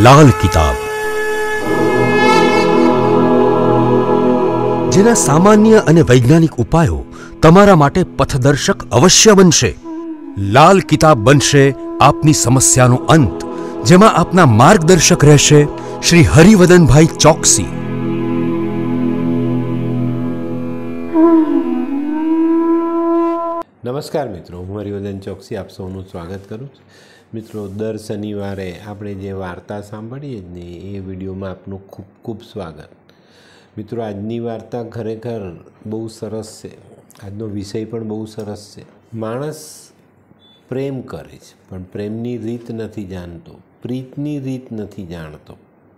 લાલ કિતાબ, જેના સામાન્ય અને વૈજ્ઞાનિક ઉપાયો તમારા માટે પથદર્શક અવશ્ય બનશે। લાલ કિતાબ બનશે આપની સમસ્યાનો અંત, જેમાં આપના માર્ગદર્શક રહેશે શ્રી હરિવદનભાઈ ચોકસી। નમસ્કાર મિત્રો, હું હરિવદન ચોકસી આપ સૌનું સ્વાગત કરું છું। મિત્રો, દર શનિવારે આપણે જે વાર્તા સાંભળીએ જ ને એ વિડીયોમાં આપનું ખૂબ ખૂબ સ્વાગત। મિત્રો, આજની વાર્તા ખરેખર બહુ સરસ છે। આજનો વિષય પણ બહુ સરસ છે। માણસ પ્રેમ કરે છે પણ પ્રેમની રીત નથી જાણતો, પ્રીતની રીત નથી જાણતો।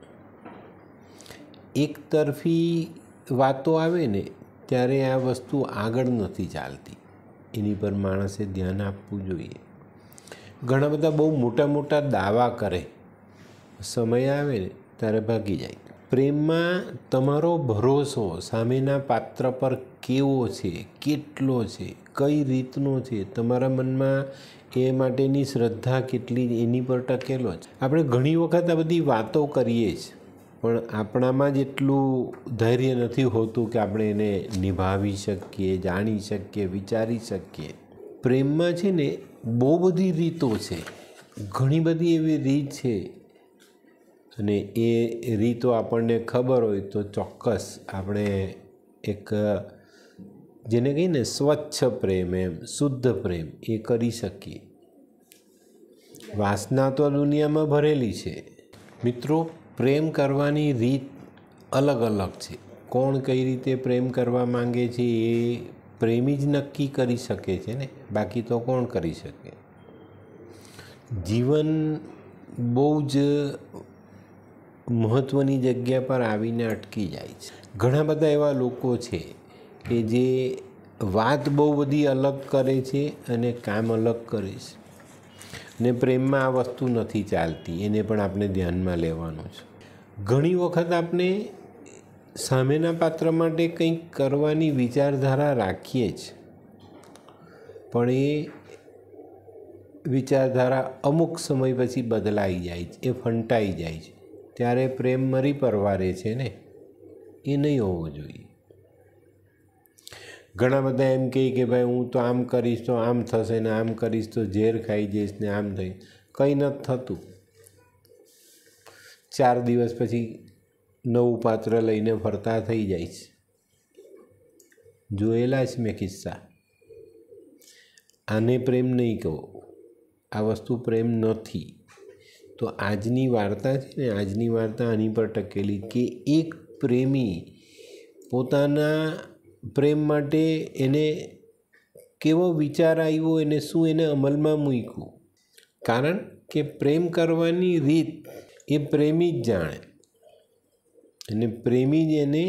એક તરફી વાતો આવે ને ત્યારે આ વસ્તુ આગળ નથી ચાલતી, એની પર માણસે ધ્યાન આપવું જોઈએ। ઘણા બધા બહુ મોટા મોટા દાવા કરે, સમય આવે ને ત્યારે ભાગી જાય। પ્રેમમાં તમારો ભરોસો સામેના પાત્ર પર કેવો છે, કેટલો છે, કઈ રીતનો છે, તમારા મનમાં એ માટેની શ્રદ્ધા કેટલી, એની પર ટકેલો છે। આપણે ઘણી વખત આ બધી વાતો કરીએ છીએ પણ આપણામાં જ એટલું ધૈર્ય નથી હોતું કે આપણે એને નિભાવી શકીએ, જાણી શકીએ, વિચારી શકીએ। પ્રેમમાં છે ને બહુ બધી રીતો છે, ઘણી બધી એવી રીત છે, અને એ રીતો આપણને ખબર હોય તો ચોક્કસ આપણે એક જેને કહીએ ને સ્વચ્છ પ્રેમ, એમ શુદ્ધ પ્રેમ એ કરી શકીએ। વાસના તો દુનિયામાં ભરેલી છે મિત્રો, પ્રેમ કરવાની રીત અલગ અલગ છે। કોણ કઈ રીતે પ્રેમ કરવા માંગે છે એ પ્રેમી જ નક્કી કરી શકે છે ને, બાકી તો કોણ કરી શકે। જીવન બહુ જ મહત્ત્વની જગ્યા પર આવીને અટકી જાય છે। ઘણા બધા એવા લોકો છે કે જે વાત બહુ બધી અલગ કરે છે અને કામ અલગ કરે છે, ને પ્રેમમાં આ વસ્તુ નથી ચાલતી, એને પણ આપણે ધ્યાનમાં લેવાનું છે। ઘણી વખત આપણે સામેના પાત્ર માટે કંઈક કરવાની વિચારધારા રાખીએ જ, પણ એ વિચારધારા અમુક સમય પછી બદલાઈ જાય છે, એ ફંટાઈ જાય છે, ત્યારે પ્રેમ મરી પરવારે છે ને, એ નહીં હોવો જોઈએ। ઘણા બધા એમ કહે કે ભાઈ હું તો આમ કરીશ તો આમ થશે ને, આમ કરીશ તો ઝેર ખાઈ જઈશ ને, આમ થઈ, કંઈ નથી થતું। 4 દિવસ પછી નવું પાત્ર લઈને ફરતા થઈ જાય છે, જોયેલા છે મેં કિસ્સા। આને પ્રેમ નહીં કહો, આ વસ્તુ પ્રેમ નથી। તો આજની વાર્તા છે ને, આજની વાર્તા આની પર ટકેલી કે એક પ્રેમી પોતાના પ્રેમ માટે એને કેવો વિચાર આવ્યો, એને શું એને અમલમાં મૂક્યું, કારણ કે પ્રેમ કરવાની રીત એ પ્રેમી જ જાણે, અને પ્રેમી જ એને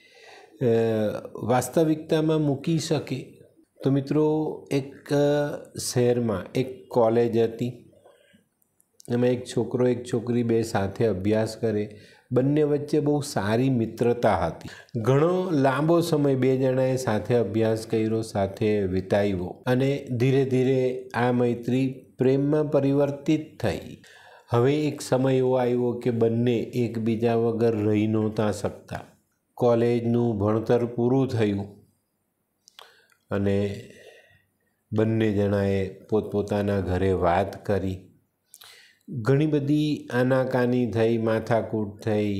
વાસ્તવિકતામાં મૂકી શકે। તો મિત્રો, એક શહેરમાં એક કોલેજ હતી, એમાં એક છોકરો એક છોકરી બે સાથે અભ્યાસ કરે, બંને વચ્ચે બહુ સારી મિત્રતા હતી। ઘણો લાંબો સમય બે જણાએ સાથે અભ્યાસ કર્યો, સાથે વિતાવ્યો, અને ધીરે ધીરે આ મૈત્રી પ્રેમમાં પરિવર્તિત થઈ। હવે એક સમય એવો આવ્યો કે બંને એકબીજા વગર રહી નહોતા શકતા। કોલેજનું ભણતર પૂરું થયું અને બંને જણાએ પોતપોતાના ઘરે વાત કરી, ઘણી બધી આનાકાની થઈ, માથાકૂટ થઈ,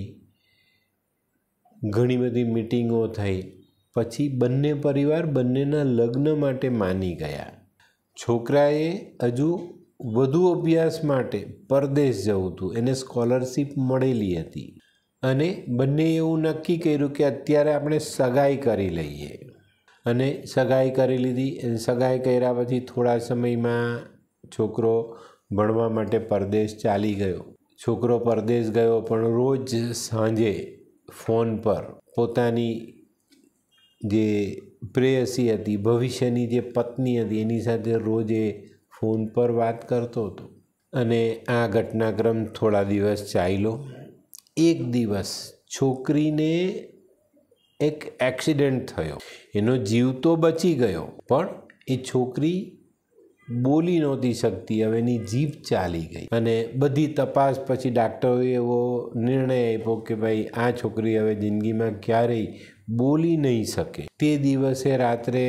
ઘણી બધી મીટિંગો થઈ, પછી બંને પરિવાર બંનેના લગ્ન માટે માની ગયા। છોકરાએ હજુ વધુ અભ્યાસ માટે પરદેશ જવું હતું, એને સ્કોલરશીપ મળેલી હતી, અને બંને એવું નક્કી કર્યું કે અત્યારે આપણે સગાઈ કરી લઈએ, અને સગાઈ કરી લીધી। સગાઈ કર્યા પછી થોડા સમયમાં છોકરો ભણવા માટે પરદેશ ચાલી ગયો। છોકરો પરદેશ ગયો પણ રોજ સાંજે ફોન પર પોતાની જે પ્રેયસી હતી, ભવિષ્યની જે પત્ની હતી, એની સાથે રોજ એ ફોન પર વાત કરતો હતો। અને આ ઘટનાક્રમ થોડા દિવસ ચાલ્યો। એક દિવસ છોકરીને એક એક્સિડન્ટ થયો, એનો જીવ તો બચી ગયો, પણ એ છોકરી બોલી નહોતી શકતી, હવે એની જીભ ચાલી ગઈ. અને બધી તપાસ પછી ડાક્ટરોએ એવો નિર્ણય આપ્યો કે ભાઈ આ છોકરી હવે જિંદગીમાં ક્યારેય બોલી નહીં શકે. તે દિવસે રાત્રે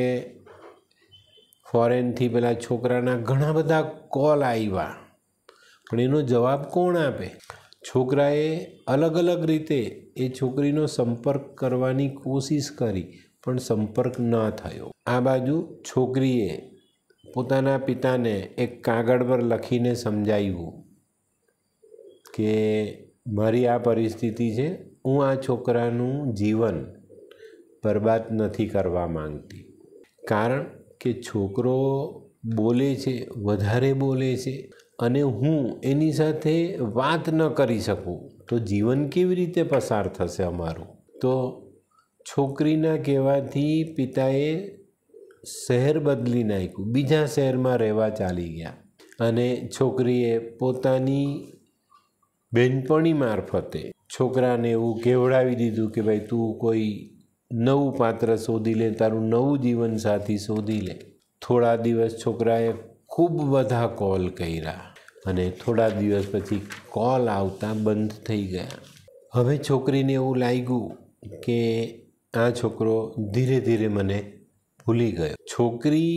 ફોરેનથી પેલા છોકરાના ઘણા બધા કોલ આવ્યા, પણ એનો જવાબ કોણ આપે? છોકરાએ અલગ અલગ રીતે એ છોકરીનો સંપર્ક કરવાની કોશિશ કરી, પણ સંપર્ક ન થયો. આ બાજુ છોકરીએ પોતાના પિતાને એક કાગળ પર લખીને સમજાવ્યું કે મારી આ પરિસ્થિતિ છે, હું આ છોકરાનું જીવન બરબાદ નથી કરવા માંગતી. કારણ કે છોકરો બોલે છે, વધારે બોલે છે, અને હું એની સાથે વાત ન કરી શકું તો જીવન કેવી રીતે પસાર થશે અમારું? તો છોકરીના કહેવાથી પિતાએ શહેર બદલી નાખ્યું, બીજા શહેરમાં રહેવા ચાલી ગયા. અને છોકરીએ પોતાની બહેનપણી મારફતે છોકરાને એવું કહેવડાવી દીધું કે ભાઈ તું કોઈ નવું પાત્ર શોધી લે, તારું નવું જીવનસાથી શોધી લે. થોડા દિવસ છોકરાએ ખૂબ બધા કોલ કર્યા અને થોડા દિવસ પછી કોલ આવતા બંધ થઈ ગયા. હવે છોકરીને એવું લાગ્યું કે આ છોકરો ધીરે ધીરે મને ભૂલી ગયો. છોકરી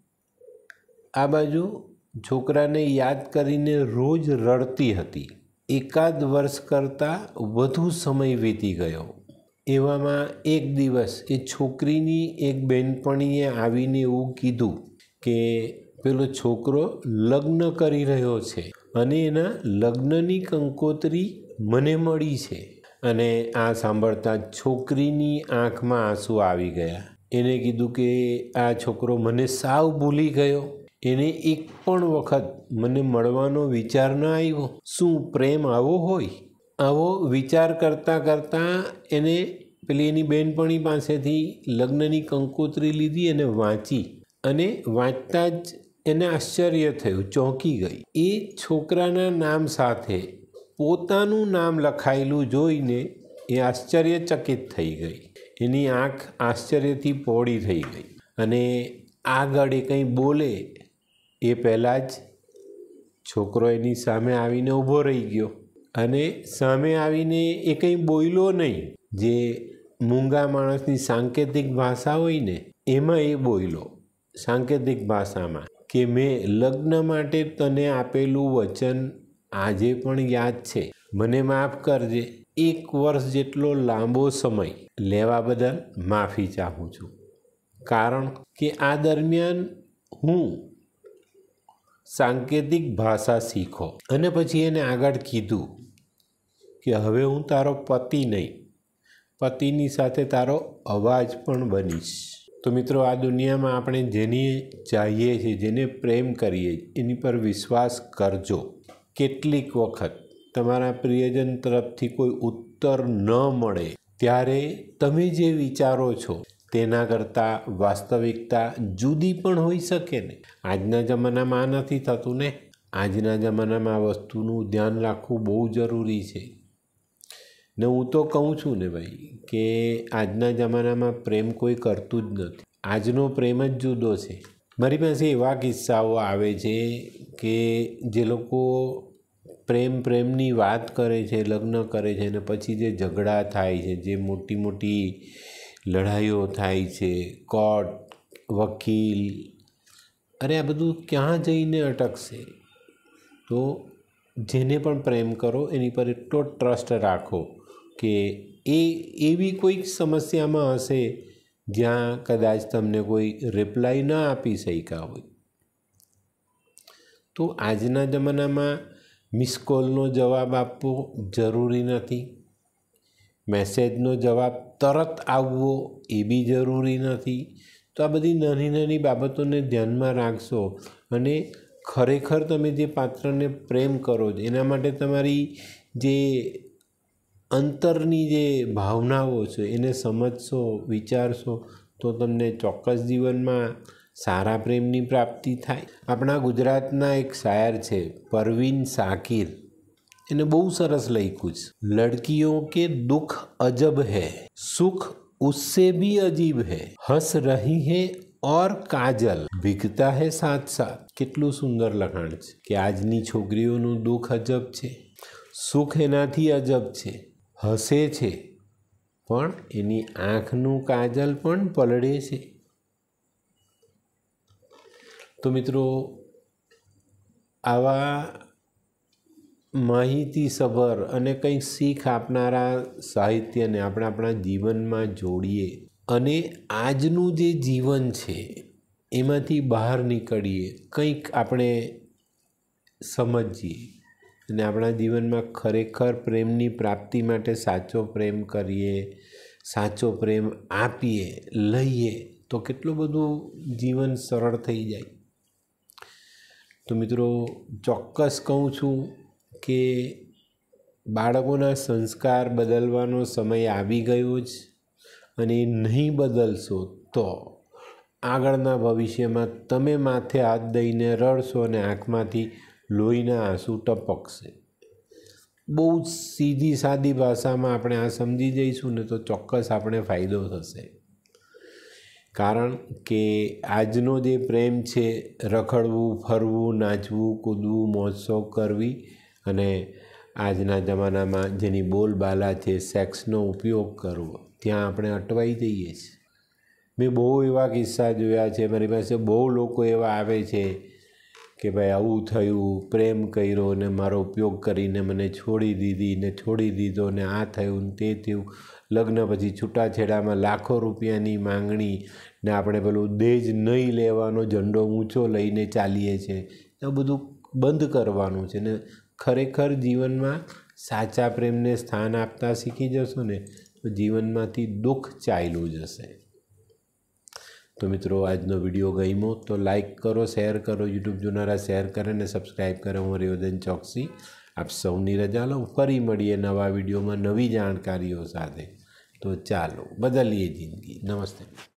આ બાજુ છોકરાને યાદ કરીને રોજ રડતી હતી. એકાદ વર્ષ કરતાં વધુ સમય વીતી ગયો. એવામાં એક દિવસ એ છોકરીની એક બહેનપણીએ આવીને એવું કીધું કે પેલો છોકરો લગ્ન કરી રહ્યો છે અને એના લગ્નની કંકોત્રી મને મળી છે. અને આ સાંભળતા છોકરીની આંખમાં આંસુ આવી ગયા. એને કીધું કે આ છોકરો મને સાવ ભૂલી ગયો, એને એક પણ વખત મને મળવાનો વિચાર ન આવ્યો. શું પ્રેમ આવો હોય? આવો વિચાર કરતાં કરતાં એને પેલી એની બહેનપણી પાસેથી લગ્નની કંકોત્રી લીધી અને વાંચી. અને વાંચતા જ એને આશ્ચર્ય થયું, ચોંકી ગઈ. એ છોકરાના નામ સાથે પોતાનું નામ લખાયેલું જોઈને એ આશ્ચર્યચકિત થઈ ગઈ. એની આંખ આશ્ચર્યથી પહોળી થઈ ગઈ. અને આગળ એ કંઈ બોલે એ પહેલાં જ છોકરો એની સામે આવીને ઊભો રહી ગયો. અને સામે આવીને એ કંઈ બોલ્યો નહીં. જે મૂંગા માણસની સાંકેતિક ભાષા હોય ને એમાં એ બોલ્યો, સાંકેતિક ભાષામાં, કે મેં લગ્ન માટે તને આપેલું વચન આજે પણ યાદ છે, મને માફ કરજે. 1 વર્ષ જેટલો લાંબો સમય લેવા બદલ માફી ચાહું છું. કારણ કે આ દરમિયાન હું સાંકેતિક ભાષા શીખો. અને પછી એને આગળ કીધું કે હવે હું તારો પતિ નહીં, પતિની સાથે તારો અવાજ પણ બનીશ. તો મિત્રો, આ દુનિયામાં આપણે જેને ચાહીએ છીએ, જેને પ્રેમ કરીએ એની પર વિશ્વાસ કરજો. કેટલીક વખત તમારા પ્રિયજન તરફથી કોઈ ઉત્તર ન મળે ત્યારે તમે જે વિચારો છો તેના કરતાં વાસ્તવિકતા જુદી પણ હોઈ શકે ને. આજના જમાનામાં આ નથી થતું ને. આજના જમાનામાં આ વસ્તુનું ધ્યાન રાખવું બહુ જરૂરી છે. ને હું તો કહું છું ને ભાઈ કે આજના જમાનામાં પ્રેમ કોઈ કરતું જ નથી. આજનો પ્રેમ જ જુદો છે. મારી પાસે એવા કિસ્સાઓ આવે છે કે જે લોકો પ્રેમની વાત કરે છે, લગ્ન કરે છે, અને પછી જે ઝઘડા થાય છે, જે મોટી મોટી લડાઈઓ થાય છે, કોર્ટ, વકીલ, અરે આ બધું ક્યાં જઈને અટકશે? તો જેને પણ પ્રેમ કરો એની પર એટલો ટ્રસ્ટ રાખો કે એ એવી કોઈક સમસ્યામાં હશે જ્યાં કદાચ તમને કોઈ રિપ્લાય ન આપી શક્યા હોય. તો આજના જમાનામાં મિસ કોલનો જવાબ આપવો જરૂરી નથી. મેસેજનો જવાબ તરત આવવો એ બી જરૂરી નથી. તો આ બધી નાની નાની બાબતોને ધ્યાનમાં રાખશો અને ખરેખર તમે જે પાત્રને પ્રેમ કરો છો એના માટે તમારી જે અંતરની જે ભાવનાઓ છે એને સમજશો, વિચારશો, તો તમને ચોક્કસ જીવનમાં સારા પ્રેમની પ્રાપ્તિ થાય. આપણા ગુજરાતના એક શાયર છે પરવીન શાકિર, એને બહુ સરસ લખ્યું છે, લડકીઓ કે દુઃખ અજબ હૈ, સુખ उससे भी अजीब है, हंस रही है और काजल भीगता है साथ साथ। કેટલું સુંદર લખાણ છે કે આજની છોકરીઓનું દુઃખ અજબ છે, સુખ એનાથી અજબ છે, હસે છે પણ એની આંખનું કાજલ પણ પલળે છે। તો મિત્રો, આવા માહિતીસભર અને કંઈક શીખ આપનારા સાહિત્યને આપણે આપણા જીવનમાં જોડીએ અને આજનું જે જીવન છે એમાંથી બહાર નીકળીએ, કંઈક આપણે સમજીએ અને આપણા જીવનમાં ખરેખર પ્રેમની પ્રાપ્તિ માટે સાચો પ્રેમ કરીએ, સાચો પ્રેમ આપીએ, લઈએ તો કેટલું બધું જીવન સરળ થઈ જાય। તો મિત્રો, ચોક્કસ કહું છું કે બાળકોના સંસ્કાર બદલવાનો સમય આવી ગયો છે અને નહીં બદલશો તો આગળના ભવિષ્યમાં તમે માથે હાથ દઈને રડશો અને આંખમાંથી લોહીના આંસુ ટપકશે। બહુ જ સીધી સાદી ભાષામાં આપણે આ સમજી જઈશું ને તો ચોક્કસ આપણે ફાયદો થશે। કારણ કે આજનો જે પ્રેમ છે, રખડવું, ફરવું, નાચવું, કૂદવું, મોજ-શોખ કરવી અને આજના જમાનામાં જેની બોલબાલા છે સેક્સનો ઉપયોગ કરવો, ત્યાં આપણે અટવાઈ જઈએ છીએ। મેં બહુ એવા કિસ્સા જોયા છે, મારી પાસે બહુ લોકો એવા આવે છે કે ભાઈ આવું થયું, પ્રેમ કર્યો ને મારો ઉપયોગ કરીને મને છોડી દીધી ને છોડી દીધો ને આ થયું ને તે થયું, લગ્ન પછી છૂટાછેડામાં લાખો રૂપિયાની માંગણી ને આપણે પેલું દહેજ નહીં લેવાનો ઝંડો ઊંચો લઈને ચાલીએ છીએ। એ બધું બંધ કરવાનું છે ને ખરેખર જીવનમાં સાચા પ્રેમને સ્થાન આપતા શીખી જશો ને તો જીવનમાંથી દુઃખ ચાલ્યું જશે। તો મિત્રો, આજનો વિડીયો ગમ્યો તો લાઈક કરો, શેર કરો, યુટ્યુબ જોનારા શેર કરે ને સબસ્ક્રાઈબ કરે। હું હરિવર્ધન ચોકસી આપ સૌની રજા લઉં, ફરી મળીએ નવા વિડીયોમાં નવી જાણકારીઓ સાથે। તો ચાલો બદલીએ જિંદગી। નમસ્તે।